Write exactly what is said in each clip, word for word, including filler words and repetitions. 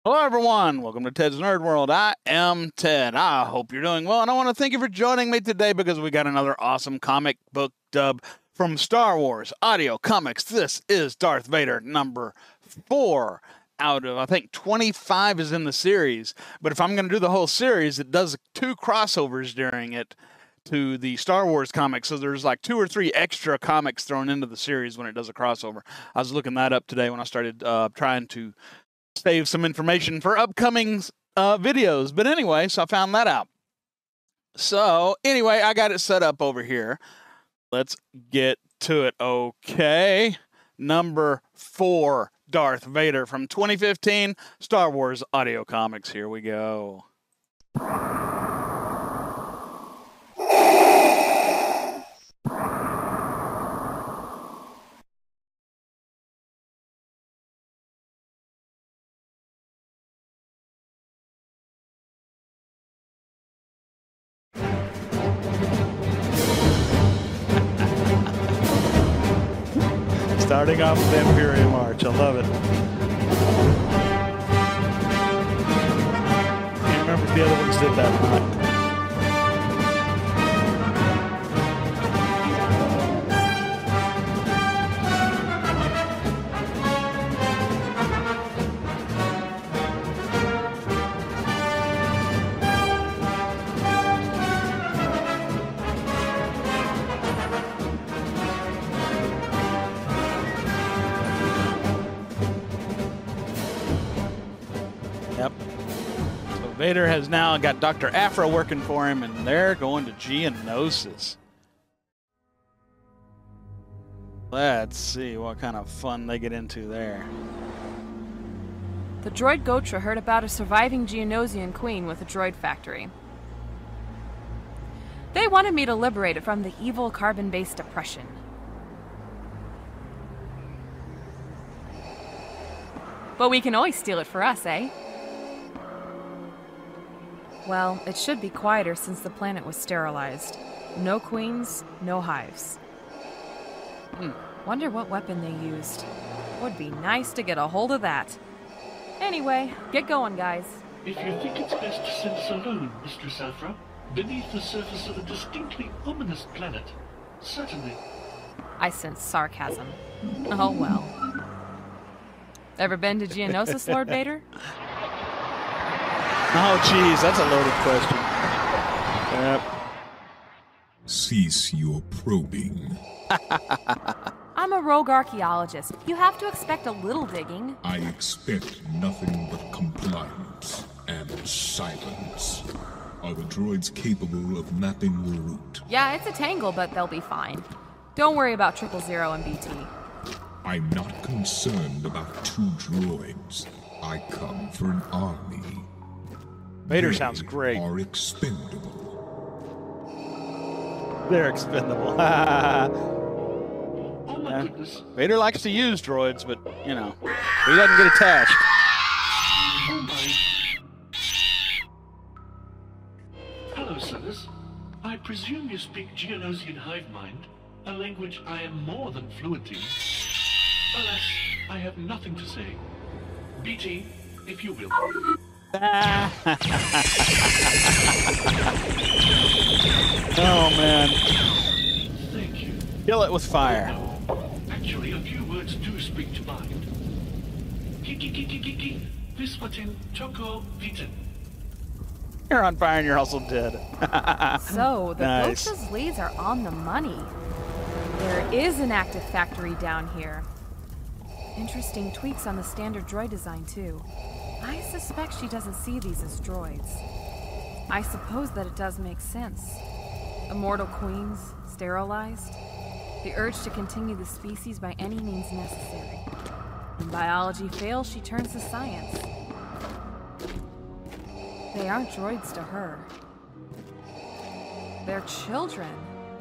Hello, everyone. Welcome to Ted's Nerd World. I am Ted. I hope you're doing well, and I want to thank you for joining me today because we got another awesome comic book dub from Star Wars Audio Comics. This is Darth Vader number four out of, I think, twenty-five is in the series. But if I'm going to do the whole series, it does two crossovers during it to the Star Wars comics. So there's like two or three extra comics thrown into the series when it does a crossover. I was looking that up today when I started uh, trying to save some information for upcoming uh, videos. But anyway, so I found that out. So anyway, I got it set up over here. Let's get to it. Okay. Number four, Darth Vader from twenty fifteen, Star Wars Audio Comics. Here we go. Starting off with the Imperial March. I love it. Can't remember if the other ones did that or not. Yep. So Vader has now got Doctor Aphra working for him, and they're going to Geonosis. Let's see what kind of fun they get into there. The droid Gotra heard about a surviving Geonosian queen with a droid factory. They wanted me to liberate it from the evil carbon-based oppression. But we can always steal it for us, eh? Well, it should be quieter since the planet was sterilized. No queens, no hives. Hmm. Wonder what weapon they used. Would be nice to get a hold of that. Anyway, get going, guys. If you think it's best to send us alone, Mistress Aphra, beneath the surface of a distinctly ominous planet, certainly. I sense sarcasm. Oh well. Ever been to Geonosis, Lord Vader? Oh, geez, that's a loaded question. Yep. Cease your probing. I'm a rogue archaeologist. You have to expect a little digging. I expect nothing but compliance and silence. Are the droids capable of mapping the route? Yeah, it's a tangle, but they'll be fine. Don't worry about Triple Zero and B T. I'm not concerned about two droids. I come for an army. Vader They sounds great. Are expendable. They're expendable. Oh my Yeah. goodness. Vader likes to use droids, but, you know, he doesn't get attached. Oh my. Hello, sirs. I presume you speak Geonosian hive mind, a language I am more than fluent in. Alas, I have nothing to say. B T, if you will. Oh, man. Thank you. Kill it with fire. No, actually, a few words do spring to mind. Kiki kiki kiki, viswatin choco vitin. You're on fire and you're also dead. So, the Nice. Gotra's leads are on the money. There is an active factory down here. Interesting tweaks on the standard droid design, too. I suspect she doesn't see these as droids. I suppose that it does make sense. Immortal queens, sterilized. The urge to continue the species by any means necessary. When biology fails, she turns to science. They aren't droids to her. They're children.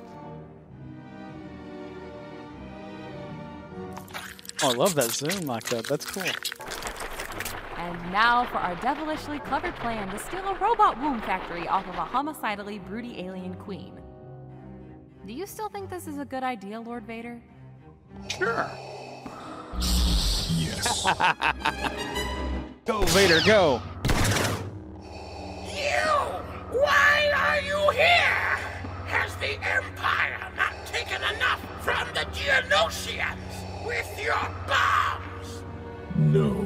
Oh, I love that zoom like that. That's cool. And now for our devilishly clever plan to steal a robot womb factory off of a homicidally broody alien queen. Do you still think this is a good idea, Lord Vader? Sure. Yes. Go, Vader, go. You! Why are you here? Has the Empire not taken enough from the Geonosians with your bombs? No.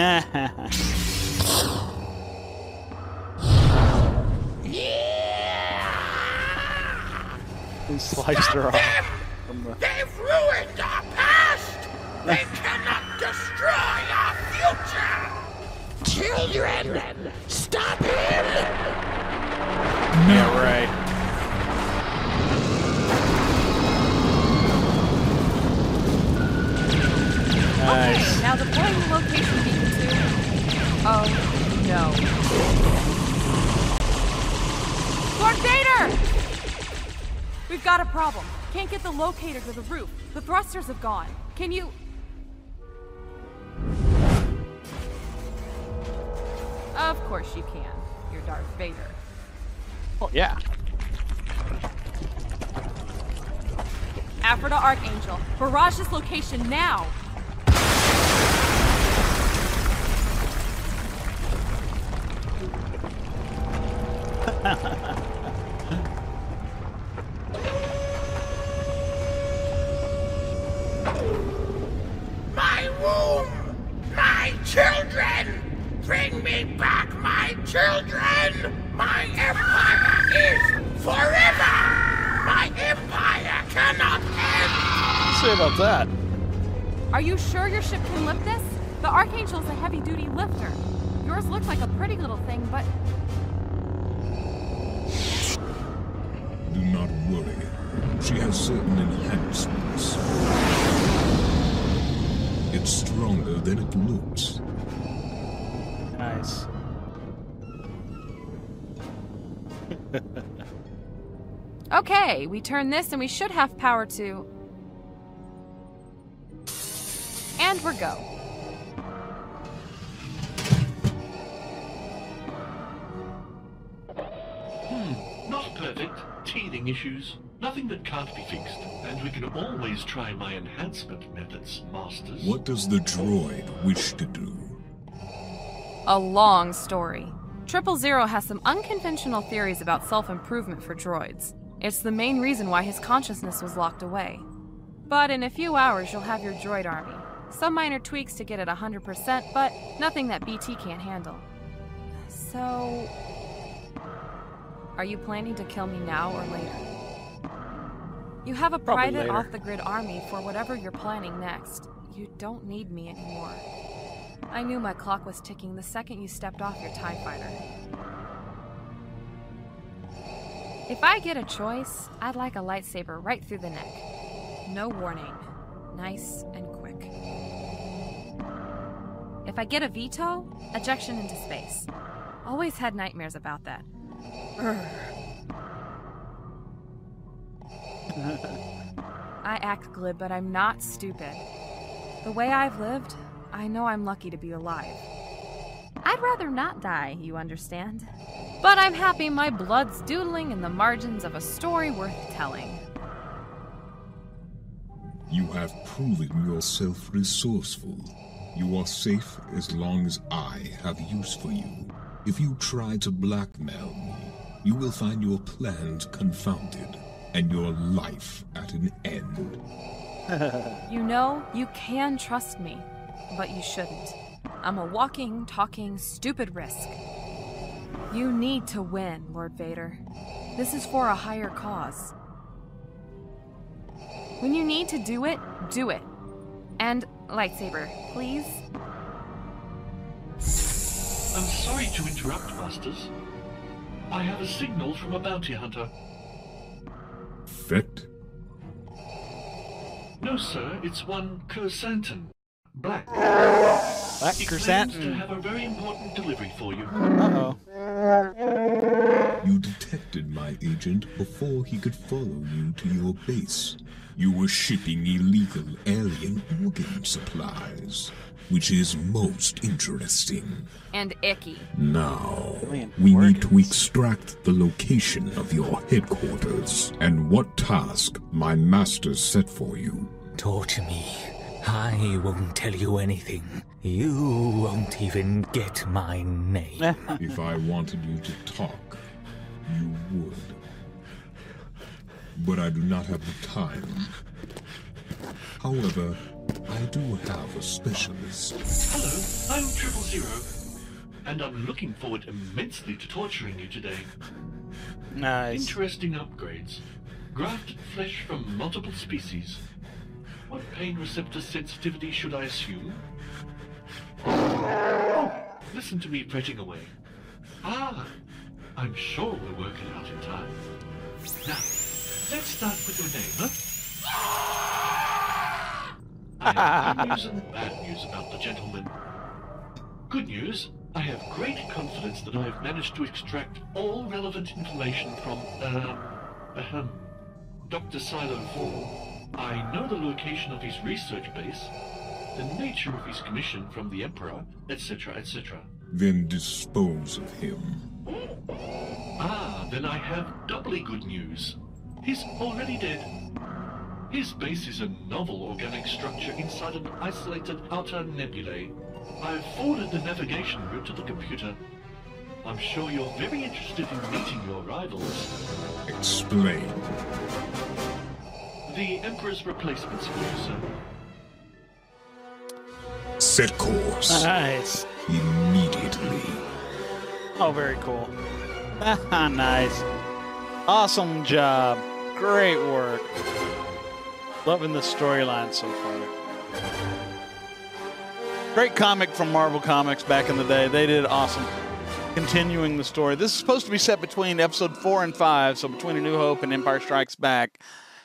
He sliced her off. Them! From the... They've ruined our past! They cannot destroy our future! Children! Stop him! Yeah, right. Nice. Okay, now deploying the location beacon to... Oh, no. Lord Vader! We've got a problem. Can't get the locator to the roof. The thrusters have gone. Can you... Of course you can. You're Darth Vader. Oh, yeah. Aphrodite Archangel, barrage this location now! My womb! My children! Bring me back my children! My empire is forever! My empire cannot end! Let's see about that. Are you sure your ship can lift this? The Archangel's a heavy-duty lifter. Yours looks like a pretty little thing, but... Do not worry. She has certain enhancements. It's stronger than it looks. Nice. Okay, we turn this and we should have power to... And we're go. Hmm, not perfect. Teething issues. Nothing that can't be fixed. And we can always try my enhancement methods, Masters. What does the droid wish to do? A long story. Triple Zero has some unconventional theories about self-improvement for droids. It's the main reason why his consciousness was locked away. But in a few hours, you'll have your droid army. Some minor tweaks to get it one hundred percent, but nothing that B T can't handle. So... Are you planning to kill me now or later? You have a Probably private later. off-the-grid army for whatever you're planning next. You don't need me anymore. I knew my clock was ticking the second you stepped off your TIE fighter. If I get a choice, I'd like a lightsaber right through the neck. No warning. Nice and quick. If I get a veto, ejection into space. Always had nightmares about that. I act glib, but I'm not stupid. The way I've lived, I know I'm lucky to be alive. I'd rather not die, you understand? But I'm happy my blood's doodling in the margins of a story worth telling. You have proven yourself resourceful. You are safe as long as I have use for you. If you try to blackmail me, you will find your plans confounded and your life at an end. You know, you can trust me, but you shouldn't. I'm a walking, talking, stupid risk. You need to win, Lord Vader. This is for a higher cause. When you need to do it, do it. And lightsaber, please. I'm sorry to interrupt, Masters. I have a signal from a bounty hunter. Fett? No, sir, it's one Kersantan. Black. Black He claims to Kersantan. have a very important delivery for you. Uh-oh. You detected my agent before he could follow you to your base. You were shipping illegal alien organ supplies, which is most interesting. And icky. Now, Alien we need to organs. extract the location of your headquarters and what task my masters set for you. Torture me. I won't tell you anything. You won't even get my name. If I wanted you to talk, you would. But I do not have the time. However, I do have a specialist. Hello, I'm Triple Zero, and I'm looking forward immensely to torturing you today. Nice. Interesting upgrades. Grafted flesh from multiple species. What pain receptor sensitivity should I assume? Oh, listen to me fretting away. Ah, I'm sure we'll work it out in time. Now, let's start with your name, huh? I have good news and bad news about the gentleman. Good news, I have great confidence that I have managed to extract all relevant information from, um, ahem, Doctor Silo four. I know the location of his research base, the nature of his commission from the Emperor, et cetera, et cetera. Then dispose of him. Ah, then I have doubly good news. He's already dead. His base is a novel organic structure inside an isolated outer nebulae. I've forwarded the navigation route to the computer. I'm sure you're very interested in meeting your rivals. Explain. The Emperor's replacements for you, sir. Set course. Nice. Immediately. Oh, very cool. Nice. Awesome job. Great work. Loving the storyline so far. Great comic from Marvel Comics back in the day. They did awesome. Continuing the story. This is supposed to be set between episode four and five, so between A New Hope and Empire Strikes Back.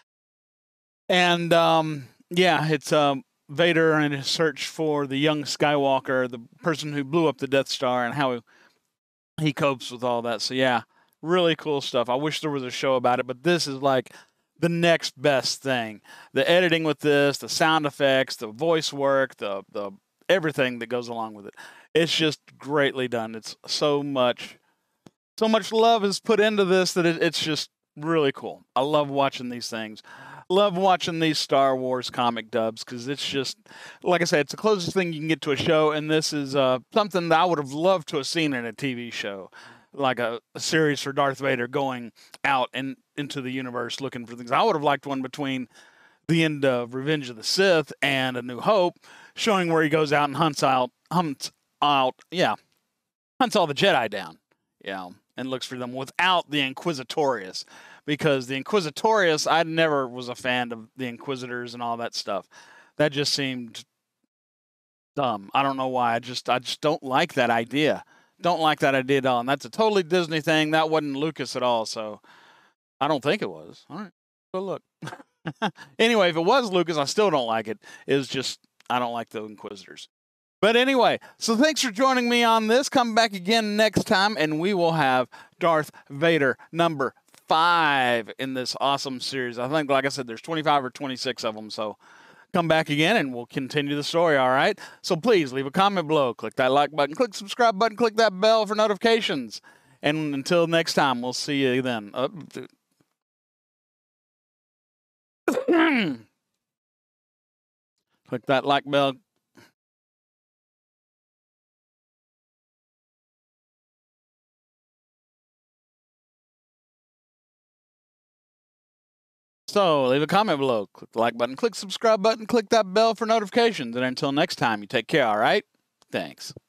And, um, yeah, it's um, Vader and his search for the young Skywalker, the person who blew up the Death Star, and how he, he copes with all that. So, yeah, really cool stuff. I wish there was a show about it, but this is like the next best thing. The editing with this, the sound effects, the voice work, the, the everything that goes along with it. It's just greatly done. It's so much, so much love is put into this that it, it's just really cool. I love watching these things. Love watching these Star Wars comic dubs because it's just, like I said, it's the closest thing you can get to a show, and this is uh, something that I would have loved to have seen in a T V show, like a, a series for Darth Vader going out and into the universe looking for things. I would have liked one between the end of Revenge of the Sith and A New Hope, showing where he goes out and hunts out, hunts out, yeah, hunts all the Jedi down, you know, and looks for them without the Inquisitorius. Because the Inquisitorius, I never was a fan of the Inquisitors and all that stuff. That just seemed dumb. I don't know why. I just I just don't like that idea. Don't like that idea at all. And that's a totally Disney thing. That wasn't Lucas at all. So I don't think it was. All right. Go look. Anyway, if it was Lucas, I still don't like it. It's just I don't like the Inquisitors. But anyway, so thanks for joining me on this. Come back again next time, and we will have Darth Vader number five in this awesome series. I think, like I said, there's twenty-five or twenty-six of them. So come back again and we'll continue the story, all right? So please leave a comment below. Click that like button. Click the subscribe button. Click that bell for notifications. And until next time, we'll see you then. Uh, click that like bell. So leave a comment below, click the like button, click the subscribe button, click that bell for notifications. And until next time, you take care, all right? Thanks.